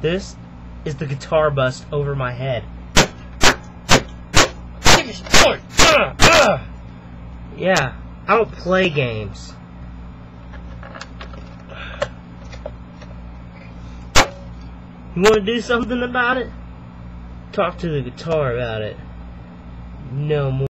This is the guitar bust over my head. Give me support. Yeah, I don't play games. You want to do something about it? Talk to the guitar about it. No more.